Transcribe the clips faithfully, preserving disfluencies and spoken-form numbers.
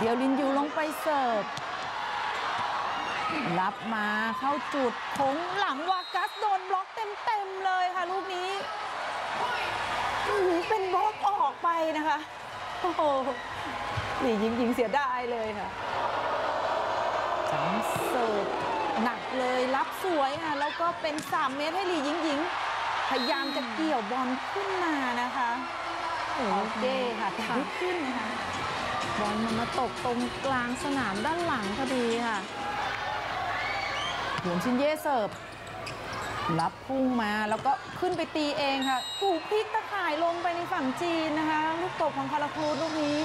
เดียวลินยูลงไปเสิร์ฟรับมาเข้าจุดโค้งหลังวากัสโดนบล็อกเต็มๆเลยค่ะลูกนี้เป็นบล็อกออกไปนะคะโอ้โหหลี่ยิงยิงเสียดายเลยค่ะจังเสิร์ฟหนักเลยรับสวยค่ะแล้วก็เป็นสามเมตรให้หลี่ยิงยิงพยายามจะเกี่ยวบอลขึ้นมานะคะโอเคค่ะแต่ไม่ขึ้นนะคะบอลมันมาตกตรงกลางสนามด้านหลังพอดีค่ะหยวนชินเย่เสิร์ฟรับพุ่งมาแล้วก็ขึ้นไปตีเองค่ะถูกพลิกตะข่ายลงไปในฝั่งจีนนะคะลูกตบของคาราครูลูกนี้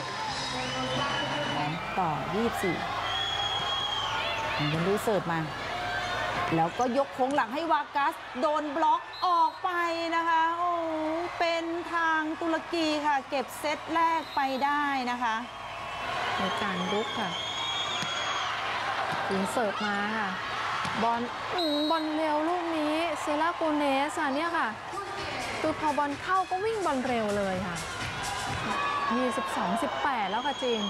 ต่อยี่สิบสี่ยังดูเสิร์ฟมาแล้วก็ยกโค้งหลังให้วากัสโดนบล็อกออกไปนะคะโอ้เป็นทางตุรกีค่ะเก็บเซตแรกไปได้นะคะในการรุกค่ะยิงเสิร์ฟมาค่ะบอลบอลเร็วลูกนี้เซราโกเนสอ่ะเนี่ยค่ะคือพอบอลเข้าก็วิ่งบอลเร็วเลยค่ะยี่สิบสอง สิบแปดแล้วค่ะจีน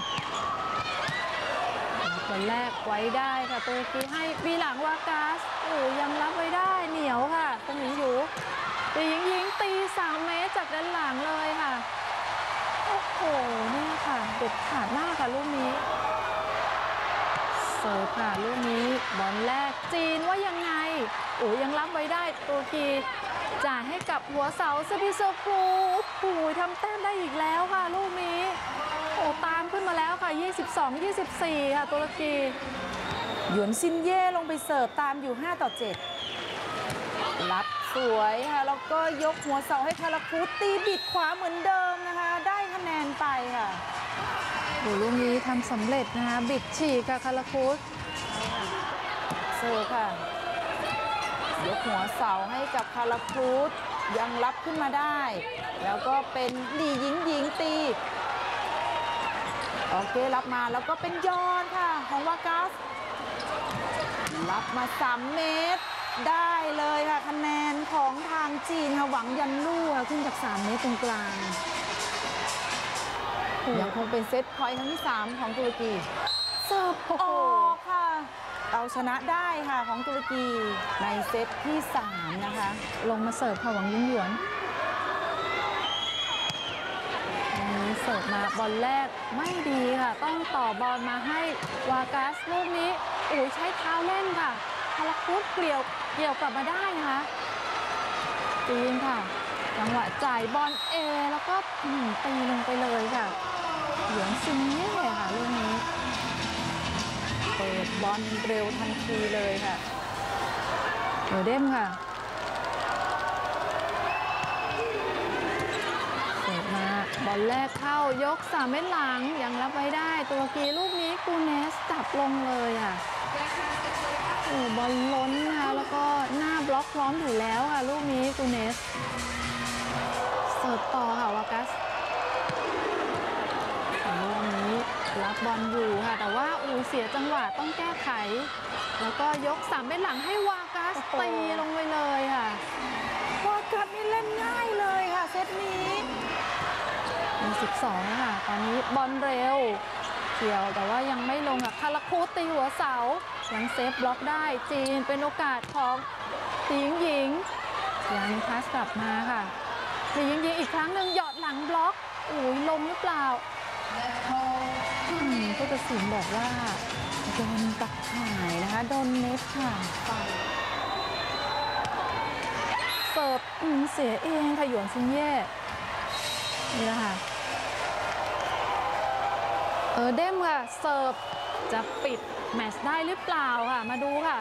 บอลแรกไว้ได้ค่ะตุรกีให้ปีหลังวากัสโอ้ยังรับไว้ได้เหนียวค่ะตรงนี้อยู่ตียิงยิงตีสามเมตรจากด้านหลังเลยค่ะโอ้โหนี่ค่ะเด็ดขาดมากค่ะลูกนี้เสิร์ฟค่ะลูกนี้บอลแรกจีนว่ายังไงโอ้ยังรับไว้ได้ตุรกีจ่ายให้กับหัวเสาซาบิโซกรูโอ้ยทำแต้มได้อีกแล้วค่ะลูกนี้โอ้ตามขึ้นมาแล้วค่ะยี่สิบสอง ยี่สิบสี่ค่ะตุรกีหยวนซินเย่ลงไปเสิร์ฟตามอยู่ห้าต่อเจ็ดรับสวยค่ะแล้วก็ยกหัวเสาให้คาราคูตีบิดขวาเหมือนเดิมนะคะได้คะแนนไปค่ะโอ้ลูกนี้ทำสำเร็จนะคะบิดฉีกค่ะคาราคูเสิร์ฟค่ะยกหัวเสาให้กับคาราคูยังรับขึ้นมาได้แล้วก็เป็นดียิงยิงตีโอเครับมาแล้วก็เป็นยอนค่ะของวากัสรับมาสามเมตรได้เลยค่ะคะแนนของทางจีนค่ะหวังยันลู่ขึ้นจากสามเมตรตรงกลางยังคงเป็นเซตพอยต์ครั้งที่สามของตุรกีเสิร์ฟออกค่ะเอาชนะได้ค่ะของตุรกีในเซตที่สามนะคะลงมาเสิร์ฟค่ะหวังยิงหยวนเสิร์ฟมาบอลแรกไม่ดีค่ะต้องต่อบอลมาให้วากัสลูกนี้โอ้ยใช้เท้าเล่นค่ะคาราคูเกี่ยวเกี่ยวกลับมาได้นะคะจีนค่ะจังหวะจ่ายบอลเอแล้วก็ตีลงไปเลยค่ะหยวนซินเย่ค่ะลูกนี้เปิดบอลเร็วทันทีเลยค่ะเออเด้มค่ะบอลแรกเข้ายกสามเมตรหลังยังรับไว้ได้ตุรกีลูกนี้กูเนสจับลงเลยค่ะโอ้บอลล้นนะคะแล้วก็หน้าบล็อกพร้อมอยู่แล้วค่ะลูกนี้กูเนสเสิร์ฟต่อค่ะวากัสลูกนี้รับบอลอยู่ค่ะแต่ว่าอูเสียจังหวะต้องแก้ไขแล้วก็ยกสามเมตรหลังให้วากัสตีลงไปเลยค่ะวากัสนี่เล่นง่ายเลยค่ะเซตนี้มีสิบสองค่ะตอนนี้บอลเร็วเกี่ยวแต่ว่ายังไม่ลงค่ะคาราคูตีหัวเสายังเซฟบล็อกได้จีนเป็นโอกาสของตีหญิงยังพาสกลับมาค่ะตีหญิงยิงอีกครั้งหนึ่งหยอดหลังบล็อกโอ้ยลงหรือเปล่าผู้ตัดสินบอกว่าโดนตักข่ายนะคะโดนเน็ตค่ะเสิร์ฟเสียเองค่ะหยวนซินเย่นี่แหละค่ะเออเด้มค่ะเสิร์ฟจะปิดแมตช์ได้หรือเปล่าค่ะมาดูค่ะ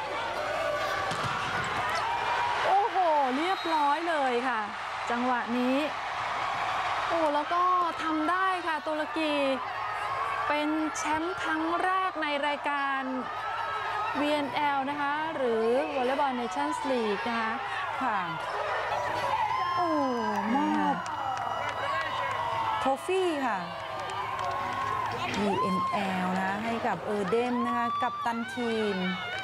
โอ้โหเรียบร้อยเลยค่ะจังหวะนี้โอ้แล้วก็ทำได้ค่ะตุรกีเป็นแชมป์ครั้งแรกในรายการ วี เอ็น แอล นะคะหรือ Volleyball Nations League นะคะค่ะโอ้มอบโทฟี่ค่ะ วี เอ็น แอล นะให้กับเออร์เดนนะคะกัปตันทีม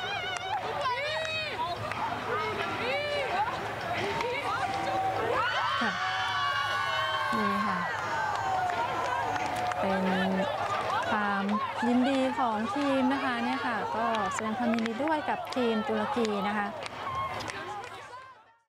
ค่ะนี่ค่ะเป็นความยินดีของทีมนะคะเนี่ยค่ะก็แสดงความยินดีด้วยกับทีมตุรกีนะคะ